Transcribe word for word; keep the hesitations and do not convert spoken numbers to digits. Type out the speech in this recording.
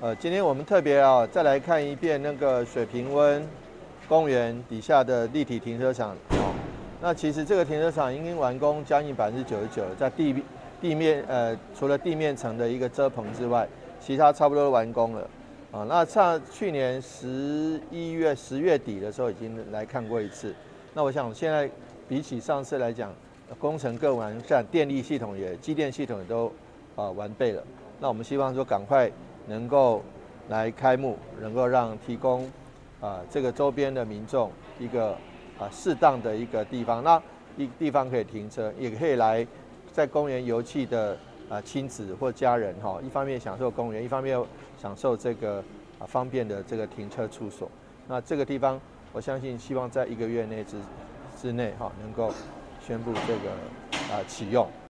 呃，今天我们特别啊，再来看一遍那个水平温公园底下的立体停车场。哦，那其实这个停车场已经完工将近百分之九十九了，在地地面呃，除了地面层的一个遮棚之外，其他差不多都完工了。啊，那上去年十一月、十月底的时候已经来看过一次。那我想现在比起上次来讲，工程更完善，电力系统也、机电系统也都啊完备了。那我们希望说赶快能够来开幕，能够让提供啊这个周边的民众一个啊适当的一个地方，那一地方可以停车，也可以来在公园游憩的啊亲子或家人哈，一方面享受公园，一方面又享受这个啊方便的这个停车处所。那这个地方，我相信希望在一个月内之之内哈能够宣布这个啊启用。